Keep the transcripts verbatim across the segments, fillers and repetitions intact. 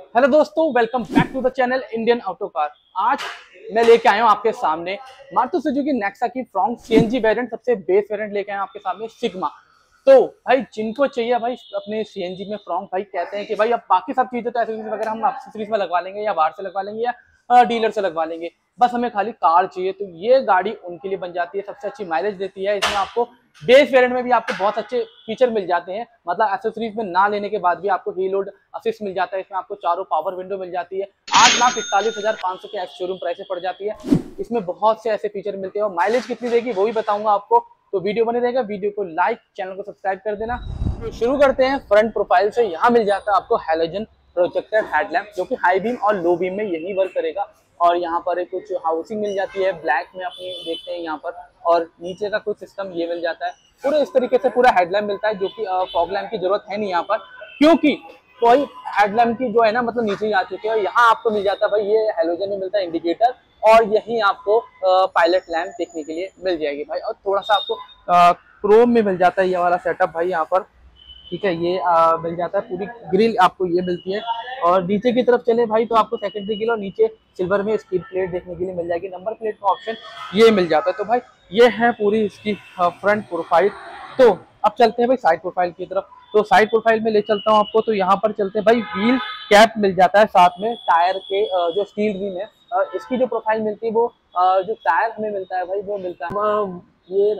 Hello दोस्तों, welcome back to the channel Indian auto car. आज मैं लेके आया हूँ आपके सामने मारुति सुजुकी नेक्सा की फ्रॉन्क सीएनजी वेरिएंट, सबसे बेस वेरिएंट लेके आया हूँ आपके सामने सिग्मा। तो भाई जिनको चाहिए भाई अपने सीएनजी में फ्रॉन्क, भाई कहते हैं कि भाई अब बाकी सब चीजें तो एक्सेसरीज वगैरह हम एक्सेसरीज में लगवा लेंगे या बाहर से लगवा लेंगे या डीलर से लगवा लेंगे, बस हमें खाली कार चाहिए, तो ये गाड़ी उनके लिए बन जाती है। सबसे अच्छी माइलेज देती है, इसमें आपको बेस वेरिएंट में भी आपको बहुत अच्छे फीचर मिल जाते हैं, मतलब एक्सेसरीज में ना लेने के बाद भी आपको हील लोड असिस्ट मिल जाता है। इसमें आपको चारों पावर विंडो मिल जाती है। आठ लाख इकतालीस हजार पाँच सौ के एक्स शोरूम प्राइस पड़ जाती है। इसमें बहुत से ऐसे फीचर मिलते हैं और माइलेज कितनी देगी वो भी बताऊंगा आपको, तो वीडियो बने रहेगा। वीडियो को लाइक, चैनल को सब्सक्राइब कर देना। तो शुरू करते हैं फ्रंट प्रोफाइल से। यहाँ मिल जाता है आपको हैलोजन प्रोजेक्टेड हेडलैम्प, जो कि हाई बीम और लो बीम में यही वर्क करेगा। और यहाँ पर कुछ हाउसिंग मिल जाती है ब्लैक में, अपनी देखते हैं यहाँ पर, और नीचे का कुछ सिस्टम ये मिल जाता है। पूरे इस तरीके से पूरा हेडलैम्प मिलता है, जो कि फॉग लैम्प की जरूरत है नहीं यहाँ पर, क्योंकि कोई हेडलैम्प की जो है ना मतलब नीचे ही आ चुके हैं। यहाँ आपको मिल जाता है भाई ये हेलोजन में मिलता है इंडिकेटर, और यही आपको पायलट लैम्प देखने के लिए मिल जाएगी भाई। और थोड़ा सा आपको क्रोम में मिल जाता है ये वाला सेटअप भाई यहाँ पर, ठीक है। ये आ, मिल जाता है, पूरी ग्रिल आपको ये मिलती है। और नीचे की तरफ चले भाई तो आपको सेकेंडरी ग्रिल और नीचे सिल्वर में स्टील प्लेट देखने के लिए मिल जाएगी। नंबर प्लेट का ऑप्शन ये मिल जाता है। तो भाई ये है पूरी इसकी फ्रंट प्रोफाइल। तो अब चलते हैं भाई साइड प्रोफाइल की तरफ। तो साइड प्रोफाइल में ले चलता हूँ आपको। तो यहाँ पर चलते हैं भाई, व्हील कैप मिल जाता है साथ में, टायर के जो स्टील रिम है इसकी जो प्रोफाइल मिलती है, वो जो टायर हमें मिलता है भाई वो मिलता है ये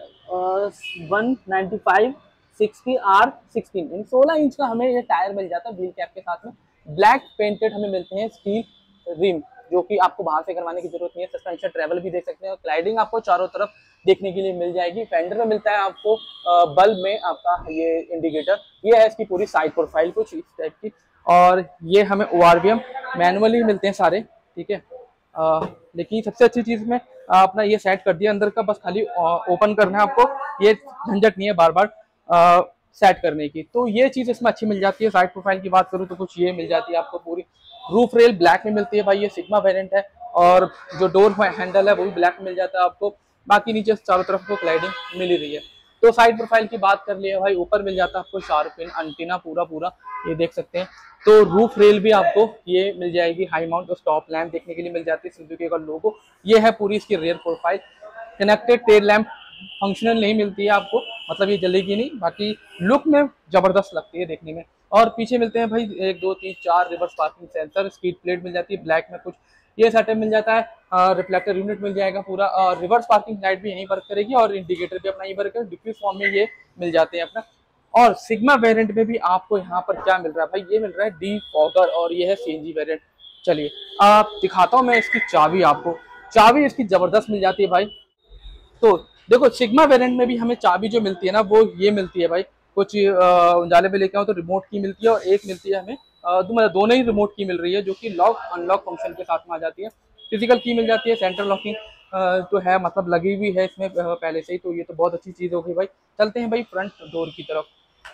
one ninety five sixty R sixteen, इन सोलह इंच का हमें ये टायर मिल जाता है व्हील कैप के साथ में। ब्लैक पेंटेड हमें मिलते हैं स्टील रिम, जो कि आपको बाहर से करवाने की जरूरत नहीं है। सस्पेंशन ट्रेवल भी देख सकते हैं, और स्लाइडिंग आपको चारों तरफ देखने के लिए मिल जाएगी। फेंडर में मिलता है आपको बल्ब में आपका ये इंडिकेटर। ये है इसकी पूरी साइड प्रोफाइल कुछ इस टाइप की। और ये हमें O R V M manually मिलते हैं सारे, ठीक है। आ, लेकिन सबसे अच्छी चीज में अपना ये सेट कर दिया अंदर का, बस खाली ओपन करना है आपको, ये झंझट नहीं है बार बार सेट करने की। तो ये चीज इसमें अच्छी मिल जाती है। साइड प्रोफाइल की बात करूँ तो कुछ ये मिल जाती है आपको। पूरी रूफ रेल ब्लैक में मिलती है भाई, ये सिग्मा वेरिएंट है। और जो डोर हैंडल है वो भी ब्लैक मिल जाता है आपको। बाकी नीचे चारों तरफ को स्लाइडिंग मिल ही रही है। तो साइड प्रोफाइल की बात कर लिया भाई, ऊपर मिल जाता है आपको शार्प पिन एंटीना पूरा पूरा, ये देख सकते हैं। तो रूफ रेल भी आपको ये मिल जाएगी, हाई माउंट और स्टॉप लैम्प देखने के लिए मिल जाती है, सुजुकी का लोगो। ये है पूरी इसकी rear profile. Connected tail lamp functional नहीं मिलती है आपको, मतलब ये जलेगी नहीं, बाकी लुक में जबरदस्त लगती है देखने में। और पीछे मिलते हैं भाई एक दो तीन चार reverse parking sensor, speed plate मिल जाती है ब्लैक में कुछ ये सेटअप मिल जाता है। रिफ्लेक्टर यूनिट मिल जाएगा पूरा, और रिवर्स पार्किंग लाइट भी यहीं वर्क करेगी, और इंडिकेटर भी अपना यहीं वर्क करेगा। डिफ्यूज फॉर्म में ये मिल जाते हैं अपना। और सिग्मा वेरिएंट में भी आपको यहाँ पर क्या मिल रहा है भाई, ये मिल रहा है डी फॉगर, और ये है सीएनजी वेरिएंट। चलिए आप दिखाता हूँ मैं इसकी चाबी आपको। चाबी इसकी जबरदस्त मिल जाती है भाई। तो देखो सिग्मा वेरिएंट में भी हमें चाबी जो मिलती है ना वो ये मिलती है भाई। कुछ उजाले पे लेके आओ तो रिमोट की मिलती है, और एक मिलती है हमें दो, दोनों ही रिमोट की मिल रही है, जो कि लॉक अनलॉक फंक्शन के साथ में आ जाती है। फिजिकल की मिल जाती है, सेंटर लॉकिंग तो है, मतलब लगी हुई है इसमें पहले से ही, तो ये तो बहुत अच्छी चीज होगी भाई। चलते हैं भाई फ्रंट डोर की तरफ।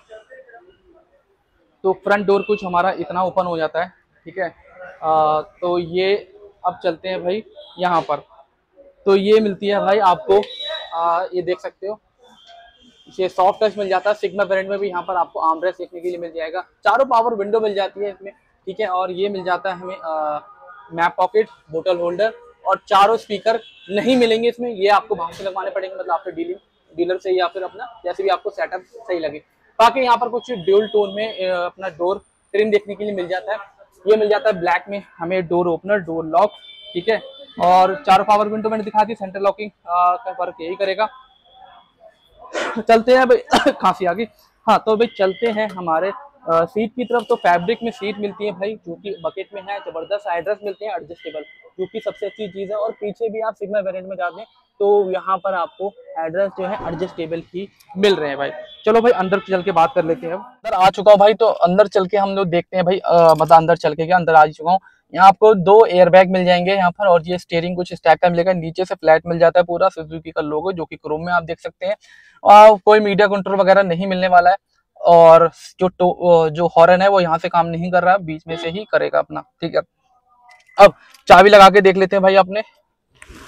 तो फ्रंट डोर कुछ हमारा इतना ओपन हो जाता है, ठीक है। आ, तो ये अब चलते हैं भाई यहाँ पर। तो ये मिलती है भाई आपको, आ, ये देख सकते हो, ये सॉफ्ट टच मिल जाता है। सिग्मा वेरिएंट में भी यहाँ पर आपको आर्मरेस्ट देखने के लिए मिल जाएगा। चारों पावर विंडो मिल जाती है इसमें, ठीक है। और ये मिल जाता है हमें मैप पॉकेट, बोतल होल्डर, और चारों स्पीकर नहीं मिलेंगे इसमें, ये आपको बाहर से लगवाने पड़ेंगे, मतलब आपके डीलिंग डीलर से या फिर अपना जैसे भी आपको सेटअप सही लगे। बाकी यहाँ पर कुछ ड्यूल टोन में अपना डोर ट्रिम देखने के लिए मिल जाता है। ये मिल जाता है ब्लैक में हमें डोर ओपनर, डोर लॉक, ठीक है। और चारों पावर विंडो मैंने दिखा दी, सेंटर लॉकिंग का वर्क यही करेगा। चलते हैं भाई खांसी आ गई। हाँ तो भाई चलते हैं हमारे आ, सीट की तरफ। तो फैब्रिक में सीट मिलती है भाई, जो कि बकेट में है। जबरदस्त हेडरेस्ट मिलते हैं एडजस्टेबल, जो कि सबसे अच्छी चीज है। और पीछे भी आप सिग्मा वेरिएंट में जाते हैं तो यहाँ पर आपको हेडरेस्ट जो है एडजस्टेबल ही मिल रहे हैं भाई। चलो भाई अंदर चल के बात कर लेते हैं। अंदर आ चुका हूँ भाई, तो अंदर चल के हम लोग देखते हैं भाई, मतलब अंदर चल के क्या अंदर आ चुका हूँ। यहाँ आपको दो एयरबैग मिल जाएंगे यहाँ पर, और ये स्टीयरिंग कुछ स्टैक का मिलेगा। नीचे से फ्लैट मिल जाता है पूरा सुजुकी का लोगो, जो कि क्रोम में आप देख सकते हैं। और कोई मीडिया कंट्रोल वगैरह नहीं मिलने वाला है। और जो जो हॉर्न है वो यहाँ से काम नहीं कर रहा है, बीच में से ही करेगा अपना, ठीक है। अब चाबी लगा के देख लेते हैं भाई अपने।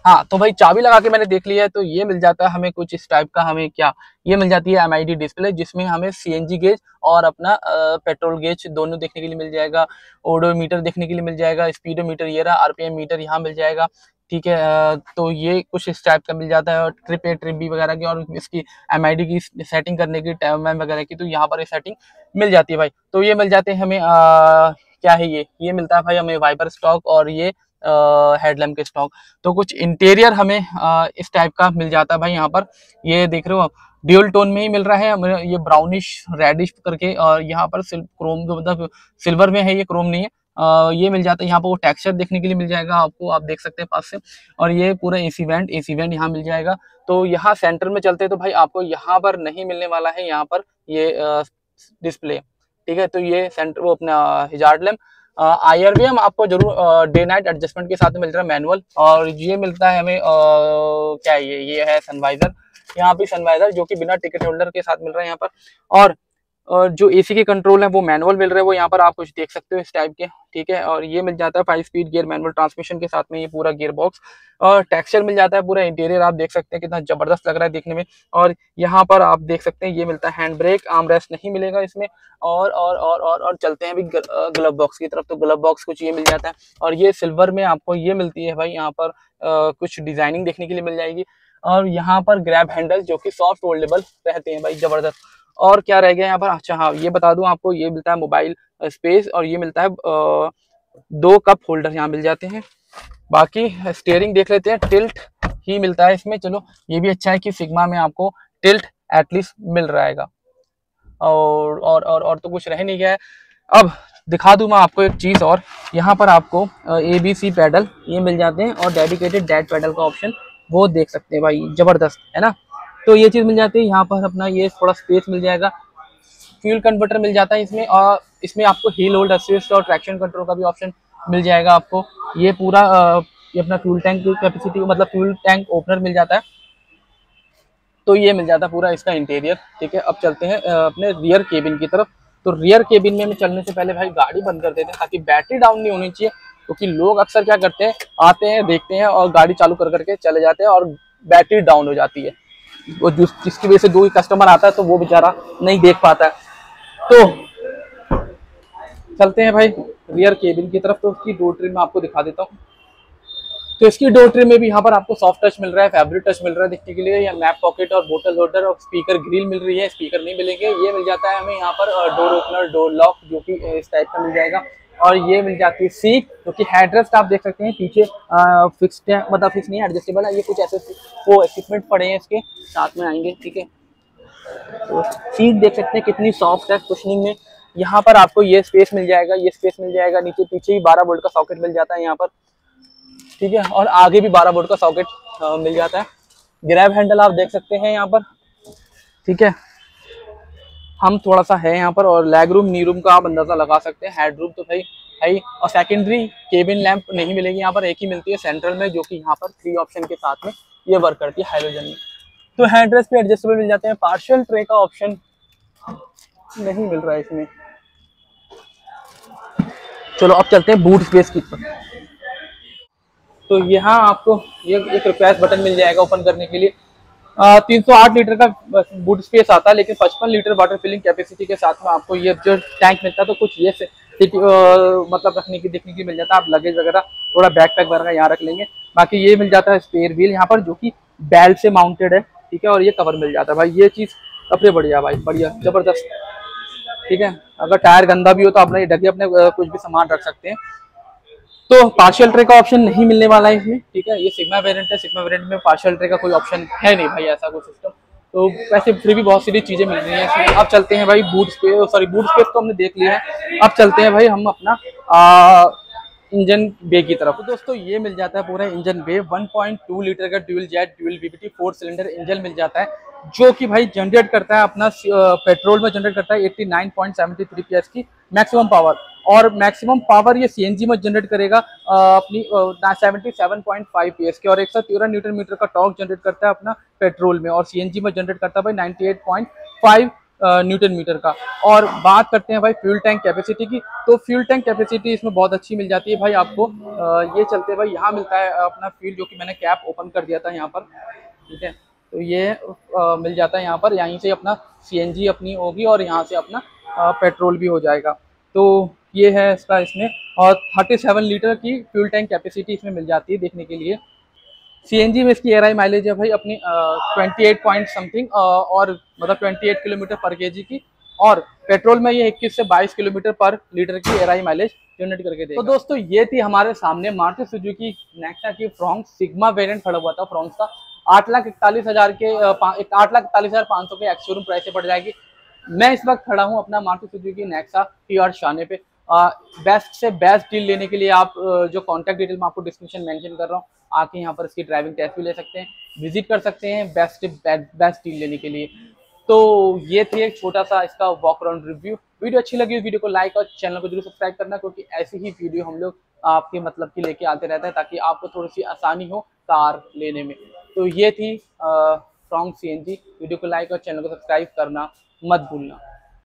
हाँ तो भाई चाबी लगा के मैंने देख लिया है, तो ये मिल जाता है हमें कुछ इस टाइप का, हमें क्या ये मिल जाती है एम आई डी डिस्प्ले, जिसमें हमें सी एन जी गेज और अपना पेट्रोल गेज दोनों देखने के लिए मिल जाएगा, ओडोमीटर देखने के लिए मिल जाएगा, स्पीडोमीटर ये रहा, आर पी एम मीटर यहाँ मिल जाएगा। ठीक है, अ, तो ये कुछ इस टाइप का मिल जाता है, और ट्रिप ए ट्रिप बी वगैरह की और इसकी एम आई डी की सेटिंग करने की, टाइम वगैरह की, तो यहाँ पर ये सेटिंग मिल जाती है भाई। तो ये मिल जाते हैं हमें, आ, क्या है ये ये मिलता है भाई हमें वाइपर स्टॉक और ये हेडलैम्प के स्टॉक। तो कुछ इंटीरियर हमें आ, इस टाइप का मिल जाता है भाई। यहाँ पर ये देख रहे हो ड्यूल टोन में ही मिल रहा है हमें, ये ब्राउनिश रेडिश करके, और यहाँ पर क्रोम जो मतलब सिल्वर में है, ये क्रोम नहीं है। आ, ये मिल जाता है यहाँ पर, वो टेक्सचर देखने के लिए मिल जाएगा आपको, आप देख सकते हैं पास से। और ये पूरा एसी वेंट एसी वेंट यहाँ मिल जाएगा। तो यहाँ सेंटर में चलते हैं तो भाई आपको यहाँ पर नहीं मिलने वाला है, यहाँ पर ये डिस्प्ले। ठीक है, तो ये सेंटर वो अपना hazard lamp, I R V M आपको जरूर डे नाइट एडजस्टमेंट के साथ में मिल रहा है मैनुअल। और ये मिलता है हमें, आ, क्या ये ये है सनवाइजर, यहाँ पे सनवाइजर जो कि बिना टिकट होल्डर के साथ मिल रहा है यहाँ पर। और और जो एसी के कंट्रोल है वो मैनुअल मिल रहे हैं, वो यहाँ पर आप कुछ देख सकते हो इस टाइप के। ठीक है, और ये मिल जाता है five speed gear manual transmission के साथ में, ये पूरा गियर बॉक्स और टेक्सचर मिल जाता है। पूरा इंटीरियर आप देख सकते हैं कितना जबरदस्त लग रहा है देखने में। और यहाँ पर आप देख सकते हैं ये मिलता है हैंड ब्रेक, आर्म रेस्ट नहीं मिलेगा इसमें। और और और और और चलते हैं अभी ग्लव बॉक्स की तरफ, तो ग्लव बॉक्स कुछ ये मिल जाता है। और ये सिल्वर में आपको ये मिलती है भाई, यहाँ पर आ, कुछ डिजाइनिंग देखने के लिए मिल जाएगी। और यहाँ पर ग्रैब हैंडल जो कि सॉफ्ट फोल्डेबल रहते हैं भाई, जबरदस्त। और क्या रह गया यहाँ पर, अच्छा हाँ ये बता दूं आपको, ये मिलता है मोबाइल स्पेस, और ये मिलता है आ, दो कप होल्डर यहाँ मिल जाते हैं। बाकी स्टीयरिंग देख लेते हैं, टिल्ट ही मिलता है इसमें। चलो ये भी अच्छा है कि सिग्मा में आपको टिल्ट एटलीस्ट मिल रहेगा। और और और और तो कुछ रह नहीं गया है। अब दिखा दूं मैं आपको एक चीज और, यहाँ पर आपको ए बी सी पैडल ये मिल जाते हैं, और डेडिकेटेड डैट पैडल का ऑप्शन वो देख सकते हैं भाई, जबरदस्त है ना। तो ये चीज मिल जाती है यहाँ पर, अपना ये थोड़ा स्पेस मिल जाएगा। फ्यूल कन्वर्टर मिल जाता है इसमें, और इसमें आपको हील होल्ड असिस्ट और ट्रैक्शन कंट्रोल का भी ऑप्शन मिल जाएगा आपको। ये पूरा आ, ये अपना फ्यूल टैंक की कैपेसिटी मतलब फ्यूल टैंक ओपनर मिल जाता है। तो ये मिल जाता है पूरा इसका इंटीरियर। ठीक है, अब चलते हैं अपने रियर केबिन की तरफ। तो रियर केबिन में चलने से पहले भाई गाड़ी बंद कर देते हैं, ताकि बैटरी डाउन नहीं होनी चाहिए। क्योंकि तो लोग अक्सर क्या करते हैं, आते हैं देखते हैं और गाड़ी चालू कर करके चले जाते हैं, और बैटरी डाउन हो जाती है। वो जिसकी वजह से जो कस्टमर आता है तो वो बेचारा नहीं देख पाता है। तो चलते हैं भाई रियर केबिन की तरफ। तो उसकी डोर ट्रिम मैं आपको दिखा देता हूँ। तो इसकी डोर ट्रिम में भी यहाँ पर आपको सॉफ्ट टच मिल रहा है, फैब्रिक टच मिल रहा है देखने के लिए, या मैप पॉकेट और बोतल होल्डर और स्पीकर ग्रिल मिल रही है, स्पीकर नहीं मिलेंगे। ये मिल जाता है हमें यहाँ पर डोर ओपनर, डोर लॉक जो कि इस टाइप का मिल जाएगा। और ये मिल जाती है सीट जो कि हेडरेस्ट आप देख सकते हैं पीछे फिक्स्ड है, मतलब फिक्स नहीं है, एडजस्टेबल है। ये कुछ ऐसे वो इक्विपमेंट पड़े हैं इसके साथ में आएंगे। ठीक है, तो सीट देख सकते हैं कितनी सॉफ्ट है कुशनिंग में। यहाँ पर आपको ये स्पेस मिल जाएगा, ये स्पेस मिल जाएगा। नीचे पीछे ही बारह वोल्ट का सॉकेट मिल जाता है यहाँ पर। ठीक है, और आगे भी बारह वोल्ट का सॉकेट मिल जाता है। ग्रैब हैंडल आप देख सकते हैं यहाँ पर। ठीक है, हम थोड़ा सा है यहाँ पर, और लेग रूम नी रूम का आप अंदाजा लगा सकते हैं। हेड रूम तो भाई है ही, और सेकेंडरी केबिन लैंप नहीं मिलेगी यहाँ पर, एक ही मिलती है सेंट्रल में, जो कि यहाँ पर थ्री ऑप्शन के साथ में ये वर्क करती है हाइड्रोजन में। तो हैंड रेस्ट पे एडजस्टेबल मिल जाते हैं। पार्शियल ट्रे का ऑप्शन नहीं मिल रहा है इसमें। चलो अब चलते हैं बूट स्पेस की तरफ। तो यहाँ आपको ये एक रिक्वेस्ट बटन मिल जाएगा ओपन करने के लिए। तीन सौ आठ लीटर का बूट स्पेस आता है, लेकिन पचपन लीटर वाटर फिलिंग कैपेसिटी के साथ में आपको ये जो टैंक मिलता है। तो कुछ ये से मतलब रखने की देखने की मिल जाता है। आप लगेज वगैरह थोड़ा बैक पैक वगैरह यहाँ रख लेंगे। बाकी ये मिल जाता है स्पेयर व्हील यहाँ पर, जो कि बेल्ट से माउंटेड है। ठीक है, और ये कवर मिल जाता है भाई। ये चीज़ सबसे बढ़िया भाई, बढ़िया जबरदस्त। ठीक है, अगर टायर गंदा भी हो तो अपना ये ढके अपने कुछ भी सामान रख सकते हैं। तो पार्शियल ट्रे का ऑप्शन नहीं मिलने वाला है इसमें। ठीक है, ये सिग्मा वेरिएंट है, सिग्मा वेरिएंट में पार्शियल ट्रे का कोई ऑप्शन है नहीं भाई, ऐसा कोई सिस्टम। तो वैसे फिर भी बहुत सारी चीजें मिल रही हैं इसमें। अब चलते हैं भाई boot space, sorry boot space तो हमने देख लिया है। अब चलते हैं भाई हम अपना आ, इंजन बे की तरफ। तो दोस्तों ये मिल जाता है पूरा engine bay. One point two litre का dual jet dual VVT four cylinder engine मिल जाता है, जो कि भाई जनरेट करता है अपना पेट्रोल में जनरेट करता है eighty nine point seven three PS की मैक्सिमम पावर। और मैक्सिमम पावर ये सीएनजी में जनरेट करेगा अपनी seventy seven point five PS की, और एक सौ तेरह न्यूटन मीटर का टॉर्क जनरेट करता है अपना पेट्रोल में, और सीएनजी में जनरेट करता है भाई ninety eight point five newton metre का। और बात करते हैं भाई फ्यूल टैंक कैपेसिटी की, तो फ्यूल टैंक कैपेसिटी इसमें बहुत अच्छी मिल जाती है भाई आपको। अ, ये चलते भाई यहाँ मिलता है अपना फ्यूल, जो कि मैंने कैप ओपन कर दिया था यहाँ पर, ठीक है। तो ये आ, मिल जाता है यहाँ पर, यहीं से अपना सीएनजी अपनी होगी और यहाँ से अपना आ, पेट्रोल भी हो जाएगा। तो ये है इसका इसमें, और सैंतीस लीटर की फ्यूल टैंक कैपेसिटी इसमें मिल जाती है देखने के लिए। सीएनजी में इसकी एयर आई माइलेज है भाई अपनी ट्वेंटी एट पॉइंट समथिंग, और मतलब अट्ठाईस किलोमीटर पर केजी की, और पेट्रोल में ये इक्कीस से बाईस किलोमीटर पर लीटर की एयर आई माइलेज जनरेट करके देगा। तो दोस्तों ये थी हमारे सामने मारुति सुजुकी नेक्सा की फ्रॉन्क्स सिग्मा वेरिएंट खड़ा हुआ था फ्रॉन्क्स का। आठ लाख इकतालीस हजार के आठ लाख इकतालीस हजार पाँच सौ के एक्स शोरूम प्राइस से पड़ जाएगी। मैं इस वक्त खड़ा हूँ अपना मारुति सुजुकी नेक्सा टीआर शाने पे। बेस्ट से बेस्ट डील लेने के लिए आप uh, जो कॉन्टैक्ट डिटेल मैं आपको डिस्क्रिप्शन मेंशन कर रहा हूँ, आके यहाँ पर इसकी ड्राइविंग टेस्ट भी ले सकते हैं, विजिट कर सकते हैं बेस्ट बेस्ट डील लेने के लिए। तो ये थी एक छोटा सा इसका वॉक अराउंड रिव्यू। वीडियो अच्छी लगी वीडियो को लाइक और चैनल को जरूर सब्सक्राइब करना, क्योंकि ऐसी ही वीडियो हम लोग आपके मतलब की लेके आते रहते हैं, ताकि आपको थोड़ी सी आसानी हो कार लेने में। तो ये थी फ्रॉन्क्स सीएनजी। वीडियो को लाइक और चैनल को सब्सक्राइब करना मत भूलना।